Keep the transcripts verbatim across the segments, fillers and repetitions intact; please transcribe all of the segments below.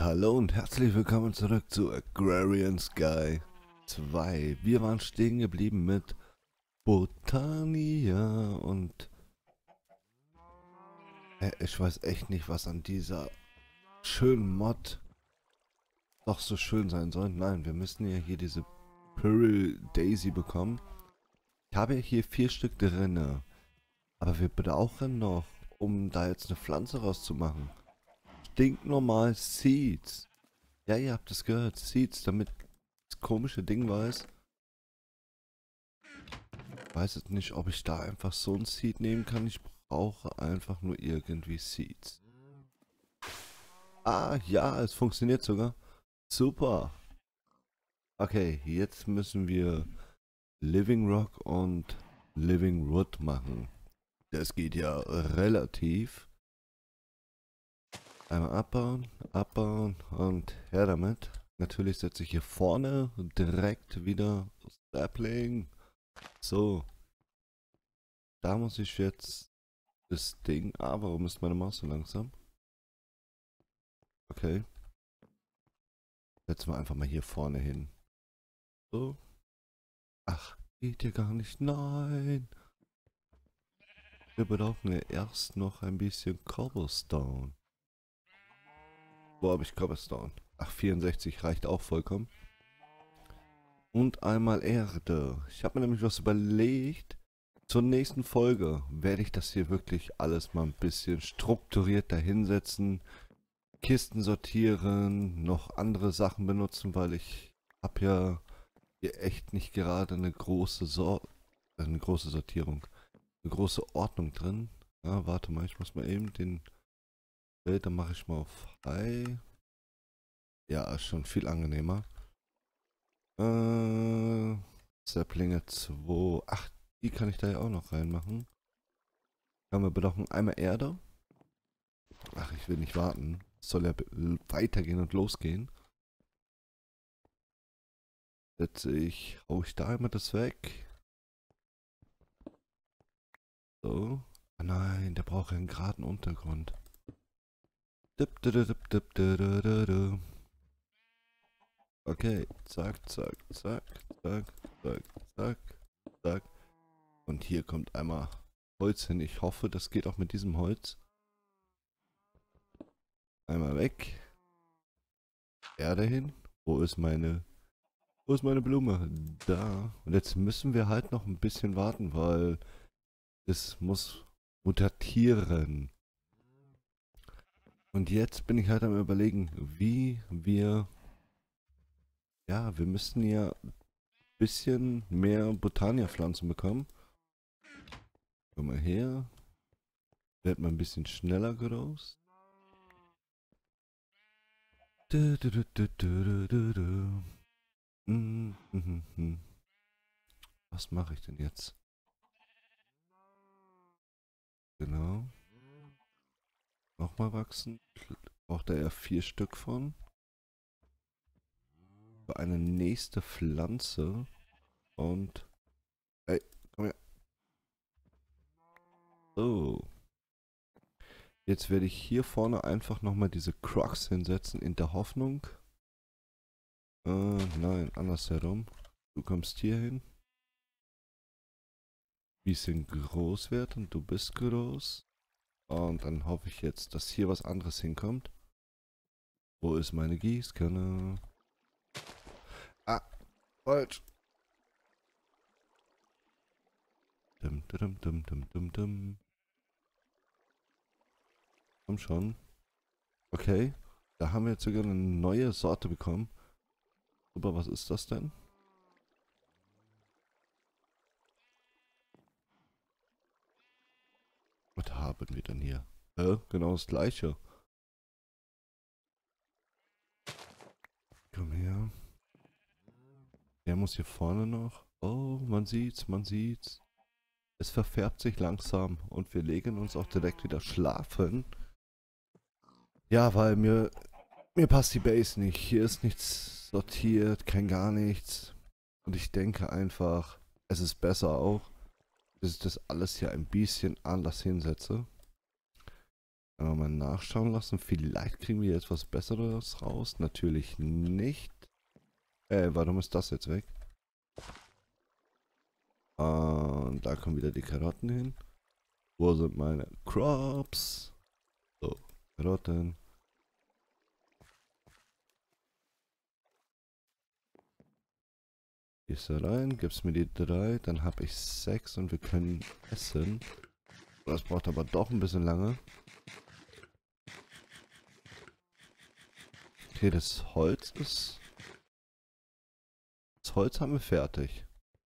Hallo und herzlich willkommen zurück zu Agrarian Sky zwei. Wir waren stehen geblieben mit Botania und äh, ich weiß echt nicht, was an dieser schönen Mod doch so schön sein soll. Nein, wir müssen ja hier diese Pearl Daisy bekommen. Ich habe ja hier vier Stück drinne, aber wir brauchen noch, um da jetzt eine Pflanze rauszumachen, stinknormal Seeds. Ja, ihr habt es gehört, Seeds, damit das komische Ding weiß. Ich weiß jetzt nicht, ob ich da einfach so ein Seed nehmen kann. Ich brauche einfach nur irgendwie Seeds. Ah, ja, es funktioniert sogar. Super. Okay, jetzt müssen wir Living Rock und Living Wood machen. Das geht ja relativ. Einmal abbauen, abbauen und her damit. Natürlich setze ich hier vorne direkt wieder Sapling. So, da muss ich jetzt das Ding. Ah, warum ist meine Maus so langsam? Okay. Setzen wir einfach mal hier vorne hin. So. Ach, geht ja gar nicht. Nein. Wir brauchen ja erst noch ein bisschen Cobblestone. Wo habe ich Cobblestone? Ach, vierundsechzig reicht auch vollkommen. Und einmal Erde. Ich habe mir nämlich was überlegt. Zur nächsten Folge werde ich das hier wirklich alles mal ein bisschen strukturiert dahinsetzen. Kisten sortieren, noch andere Sachen benutzen, weil ich habe ja hier echt nicht gerade eine große Sor eine große Sortierung, eine große Ordnung drin. Ja, warte mal, ich muss mal eben den Bild, dann mache ich mal auf High. Ja, ist schon viel angenehmer. Äh, Saplinge zwei. Ach, die kann ich da ja auch noch reinmachen. Haben wir brauchen einmal Erde. Ach, ich will nicht warten. Es soll ja weitergehen und losgehen. Setze ich, hau ich da einmal das weg. So. Ah nein, der braucht ja einen geraden Untergrund. Dip, dip, dip, dip, dip, dip, dip, dip. Okay, zack, zack, zack, zack, zack, zack, zack. Und hier kommt einmal Holz hin. Ich hoffe, das geht auch mit diesem Holz. Einmal weg. Erde hin. Wo ist meine... Wo ist meine Blume? Da. Und jetzt müssen wir halt noch ein bisschen warten, weil es muss mutatieren. Und jetzt bin ich halt am Überlegen, wie wir... Ja, wir müssten ja ein bisschen mehr Botania-Pflanzen bekommen. Komm mal her. Wird mal ein bisschen schneller groß. Du, du, du, du, du, du, du. Mm, mm, mm, mm. Was mache ich denn jetzt? Genau. Nochmal wachsen. Braucht er ja vier Stück von. Für eine nächste Pflanze. Und... Ey, komm her. So. Jetzt werde ich hier vorne einfach nochmal diese Crocs hinsetzen in der Hoffnung. Äh, nein, andersherum. Du kommst hier hin. Bisschen groß wird und du bist groß. Und dann hoffe ich jetzt, dass hier was anderes hinkommt. Wo ist meine Gießkanne? Ah, falsch. Dum, dum, dum, dum, dum, dum. Komm schon. Okay, da haben wir jetzt sogar eine neue Sorte bekommen. Super, was ist das denn? Was haben wir denn hier? Äh, genau das gleiche. Komm her. Der muss hier vorne noch. Oh, man sieht's, man sieht's. Es verfärbt sich langsam und wir legen uns auch direkt wieder schlafen. Ja, weil mir, mir passt die Base nicht. Hier ist nichts sortiert, kein gar nichts. Und ich denke einfach, es ist besser auch, dass ich das alles hier ein bisschen anders hinsetze. Einmal mal nachschauen lassen. Vielleicht kriegen wir jetzt was Besseres raus. Natürlich nicht. Äh, warum ist das jetzt weg? Und da kommen wieder die Karotten hin. Wo sind meine Crops? So, Karotten. Gehst da rein, gibst mir die drei, dann habe ich sechs und wir können essen. Das braucht aber doch ein bisschen lange. Okay, das Holz ist... Das Holz haben wir fertig.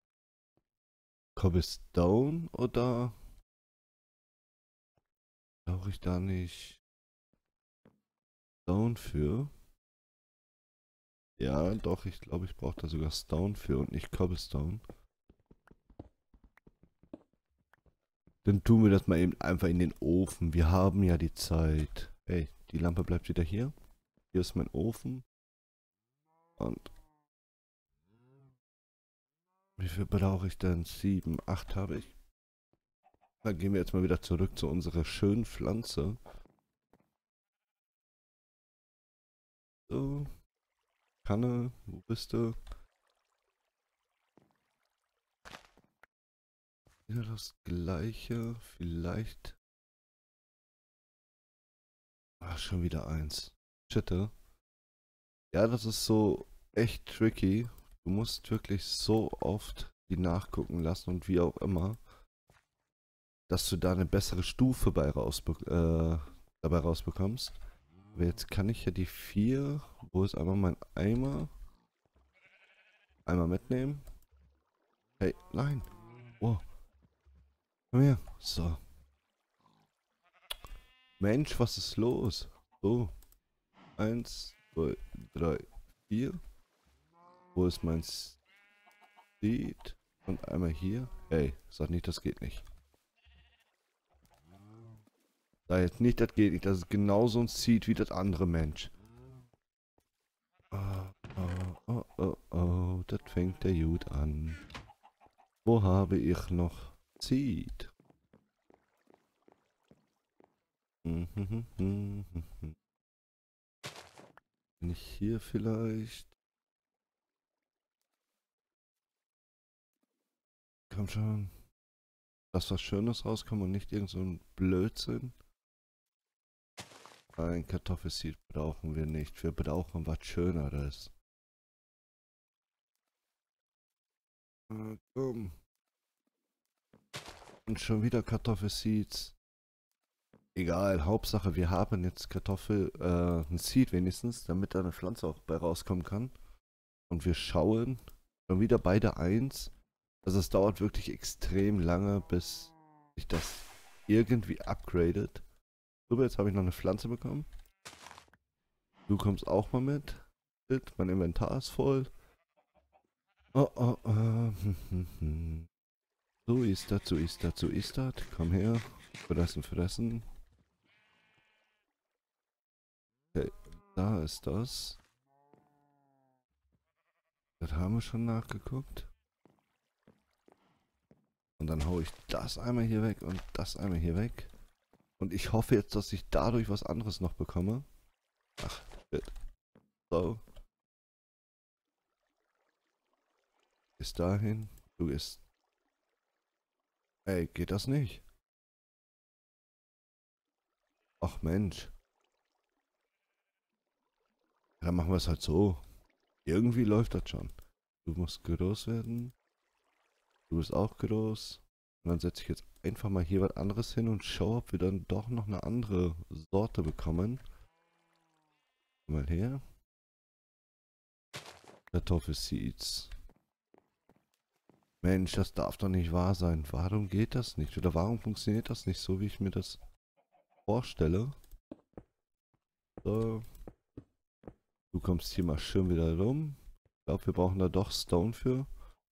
Cobblestone oder... Brauche ich da nicht... Stone für? Ja, doch, ich glaube, ich brauche da sogar Stone für und nicht Cobblestone. Dann tun wir das mal eben einfach in den Ofen. Wir haben ja die Zeit. Hey, die Lampe bleibt wieder hier. Hier ist mein Ofen. Und wie viel brauche ich denn? Sieben, acht habe ich. Dann gehen wir jetzt mal wieder zurück zu unserer schönen Pflanze. So. Kanne, wo bist du? Wieder das gleiche. Vielleicht. Ah, schon wieder eins. Shitte. Ja, das ist so echt tricky. Du musst wirklich so oft die nachgucken lassen und wie auch immer, dass du da eine bessere Stufe bei rausbe äh, dabei rausbekommst. Aber jetzt kann ich ja die vier, wo ist einmal mein Eimer, einmal mitnehmen. Hey, nein. Oh, komm her. So. Mensch, was ist los? So. Eins, zwei, drei, vier. Wo ist mein Seed? Und einmal hier. Hey, sag nicht, das geht nicht. Sag jetzt nicht, das geht nicht. Das ist genauso ein Seed wie das andere Mensch. Oh, oh, oh, oh, oh. Das fängt ja gut an. Wo habe ich noch Seed? Bin ich hier vielleicht? Komm schon. Dass was Schönes rauskommt und nicht irgend so ein Blödsinn. Ein Kartoffelseed brauchen wir nicht. Wir brauchen was Schöneres. Ah, komm. Und schon wieder Kartoffelseeds. Egal, Hauptsache wir haben jetzt Kartoffel, äh, ein Seed wenigstens, damit da eine Pflanze auch bei rauskommen kann. Und wir schauen, schon wieder beide eins. Also es dauert wirklich extrem lange, bis sich das irgendwie upgradet. So, jetzt habe ich noch eine Pflanze bekommen. Du kommst auch mal mit. Mein Inventar ist voll. Oh, oh, oh. So ist das, so ist das, so ist das. Komm her. Fressen, fressen. Okay, da ist das. Das haben wir schon nachgeguckt. Und dann haue ich das einmal hier weg und das einmal hier weg. Und ich hoffe jetzt, dass ich dadurch was anderes noch bekomme. Ach, shit. So. Bis dahin. Du gehst. Ey, geht das nicht? Ach Mensch. Dann machen wir es halt so. Irgendwie läuft das schon. Du musst groß werden. Du bist auch groß. Und dann setze ich jetzt einfach mal hier was anderes hin und schaue, ob wir dann doch noch eine andere Sorte bekommen. Mal her. Kartoffelseeds. Mensch, das darf doch nicht wahr sein. Warum geht das nicht? Oder warum funktioniert das nicht so, wie ich mir das vorstelle? So. Du kommst hier mal schön wieder rum. Ich glaube, wir brauchen da doch Stone für.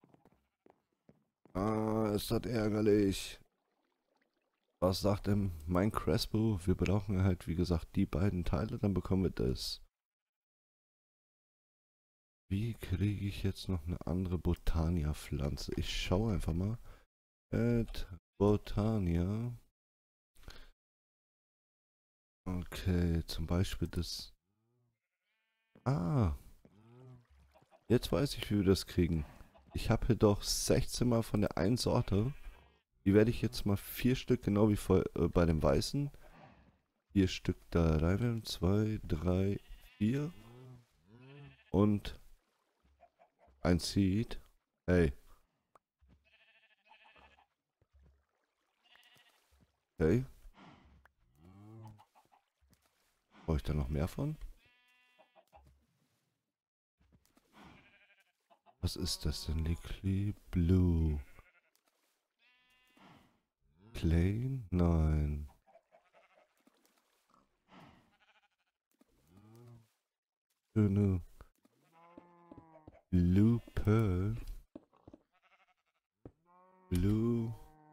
Ah, ist das ärgerlich. Was sagt denn mein Crespo? Wir brauchen halt, wie gesagt, die beiden Teile, dann bekommen wir das. Wie kriege ich jetzt noch eine andere Botania-Pflanze? Ich schaue einfach mal. Add Botania. Okay, zum Beispiel das. Ah, jetzt weiß ich, wie wir das kriegen. Ich habe hier doch sechzehn Mal von der einen Sorte. Die werde ich jetzt mal vier Stück, genau wie vor, äh, bei dem weißen. Vier Stück da rein. Zwei, drei, vier. Und ein Seed. Hey, okay. Brauche ich da noch mehr von? Was ist das denn? Liquid Blue. Plain? Nein. Schöne Blue Pearl. Blue.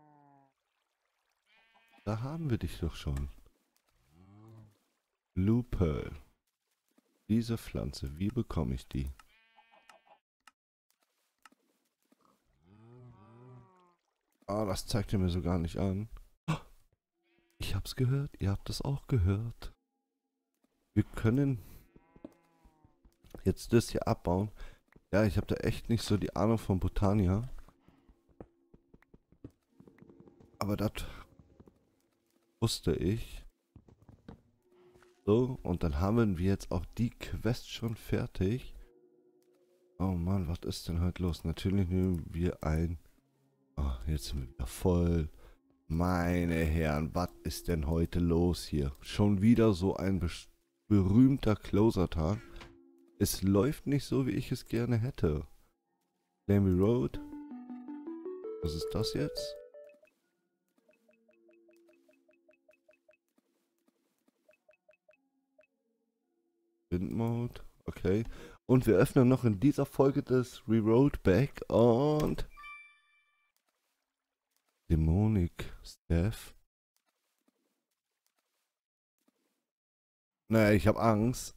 Da haben wir dich doch schon. Blue Pearl. Diese Pflanze, wie bekomme ich die? Ah, das zeigt er mir so gar nicht an. Ich hab's gehört, ihr habt es auch gehört. Wir können jetzt das hier abbauen. Ja, ich habe da echt nicht so die Ahnung von Botania. Aber das wusste ich. So, und dann haben wir jetzt auch die Quest schon fertig. Oh Mann, was ist denn heute los? Natürlich nehmen wir ein... Oh, jetzt sind wir wieder voll. Meine Herren, was ist denn heute los hier? Schon wieder so ein berühmter Closer-Tag. Es läuft nicht so, wie ich es gerne hätte. Lammy Road. Was ist das jetzt? Wind Mode. Okay. Und wir öffnen noch in dieser Folge das Reroad Back und... Demonic Staff. Naja, ich habe Angst.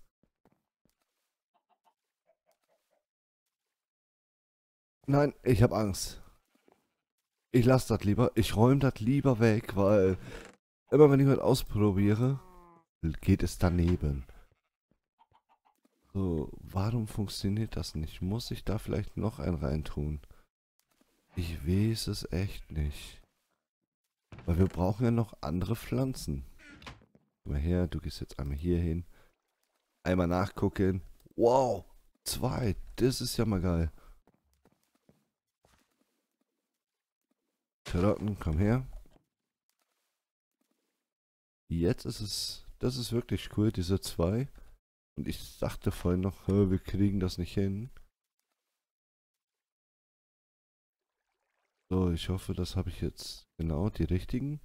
Nein, ich habe Angst. Ich lasse das lieber. Ich räume das lieber weg, weil immer wenn ich was ausprobiere, geht es daneben. So, warum funktioniert das nicht? Muss ich da vielleicht noch einen reintun? Ich weiß es echt nicht. Weil wir brauchen ja noch andere Pflanzen. Komm mal her, du gehst jetzt einmal hier hin. Einmal nachgucken. Wow, zwei. Das ist ja mal geil. Karotten, komm her. Jetzt ist es, das ist wirklich cool, diese zwei. Und ich sagte vorhin noch, hä, wir kriegen das nicht hin. So, ich hoffe, das habe ich jetzt genau die richtigen.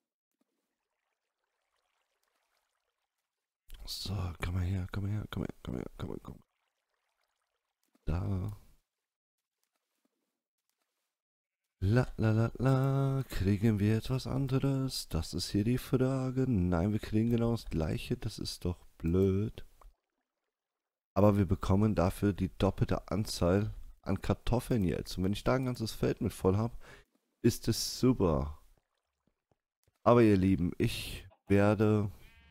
So, komm mal her, komm mal her, komm mal her, komm mal her, komm mal, komm. Da. La la la la, kriegen wir etwas anderes? Das ist hier die Frage. Nein, wir kriegen genau das gleiche, das ist doch blöd. Aber wir bekommen dafür die doppelte Anzahl an Kartoffeln jetzt. Und wenn ich da ein ganzes Feld mit voll habe, ist es super. Aber ihr Lieben, ich werde...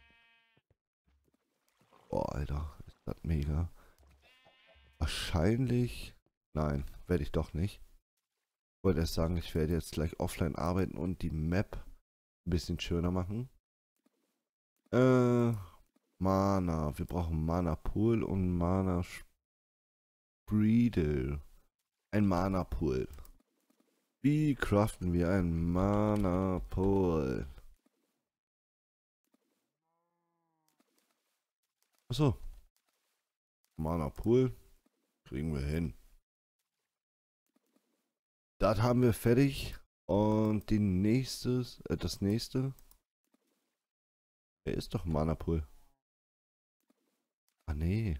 Boah, Alter, ist das mega. Wahrscheinlich... Nein, werde ich doch nicht. Ich wollte erst sagen, ich werde jetzt gleich offline arbeiten und die Map ein bisschen schöner machen. Äh, Mana. Wir brauchen Mana Pool und Mana Spreedle. Ein Mana Pool. Wie craften wir ein Mana Pool? Achso. Mana Pool. Kriegen wir hin. Das haben wir fertig. Und die nächstes, äh, das nächste. Er ist doch Mana Pool. Ah, nee.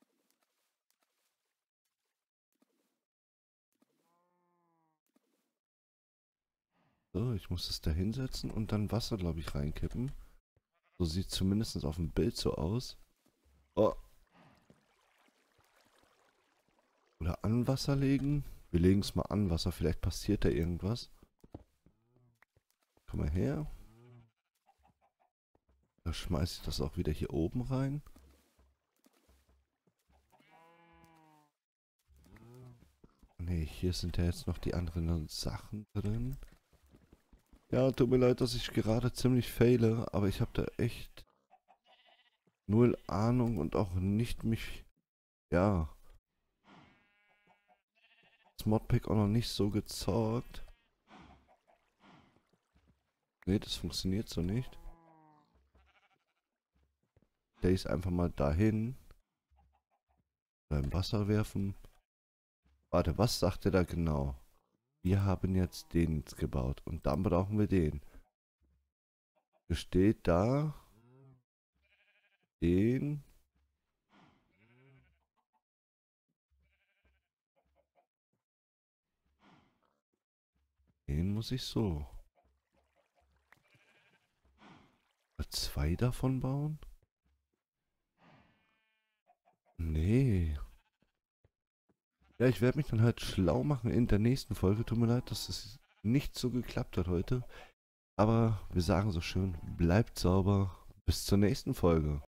So, ich muss es da hinsetzen und dann Wasser, glaube ich, reinkippen. So sieht zumindest auf dem Bild so aus. Oh. Oder an Wasser legen. Wir legen es mal an Wasser, vielleicht passiert da irgendwas. Komm mal her. Da schmeiße ich das auch wieder hier oben rein. Ne, hier sind ja jetzt noch die anderen Sachen drin. Ja, tut mir leid, dass ich gerade ziemlich fehle, aber ich habe da echt null Ahnung und auch nicht mich, ja, das Modpack auch noch nicht so gezockt. Ne, das funktioniert so nicht. Der ist einfach mal dahin. Beim Wasser werfen. Warte, was sagt er da genau? Wir haben jetzt den gebaut und dann brauchen wir den. Steht da den. Den muss ich so. Zwei davon bauen? Nee. Ja, ich werde mich dann halt schlau machen in der nächsten Folge. Tut mir leid, dass es nicht so geklappt hat heute. Aber wir sagen so schön, bleibt sauber. Bis zur nächsten Folge.